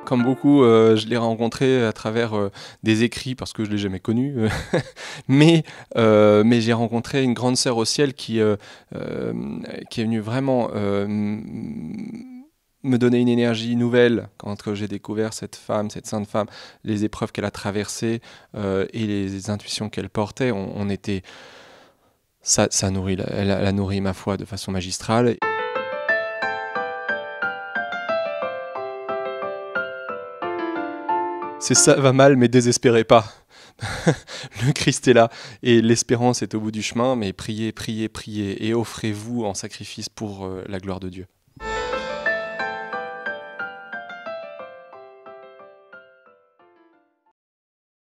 Comme beaucoup, je l'ai rencontré à travers, des écrits parce que je l'ai jamais connu, mais j'ai rencontré une grande sœur au ciel qui est venue vraiment, me donner une énergie nouvelle quand j'ai découvert cette femme, cette sainte femme, les épreuves qu'elle a traversées, et les intuitions qu'elle portait. On était ça nourrit elle a nourri ma foi de façon magistrale. C'est ça va mal, mais désespérez pas. Le Christ est là et l'espérance est au bout du chemin, mais priez, priez, priez et offrez-vous en sacrifice pour la gloire de Dieu.